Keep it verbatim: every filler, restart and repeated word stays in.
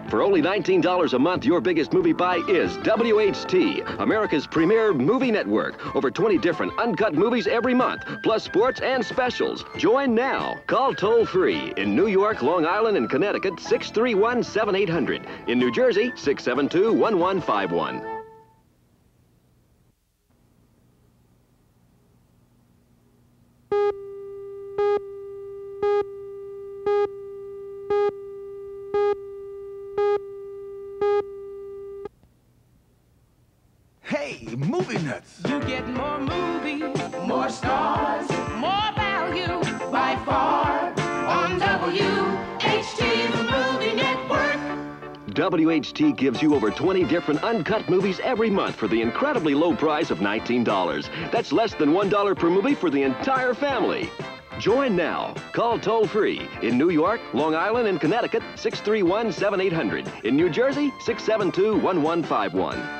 For only nineteen dollars a month, your biggest movie buy is W H T, America's premier movie network. Over twenty different uncut movies every month, plus sports and specials. Join now. Call toll-free in New York, Long Island, and Connecticut, six three one, seven eight hundred. In New Jersey, six seven two, one one five one. Hey, movie nuts! You get more movies, more stars, more value by far on W H T, the movie network. W H T gives you over twenty different uncut movies every month for the incredibly low price of nineteen dollars. That's less than one dollar per movie for the entire family. Join now. Call toll-free in New York, Long Island, and Connecticut, six three one, seven eight hundred. In New Jersey, six seven two, one one five one.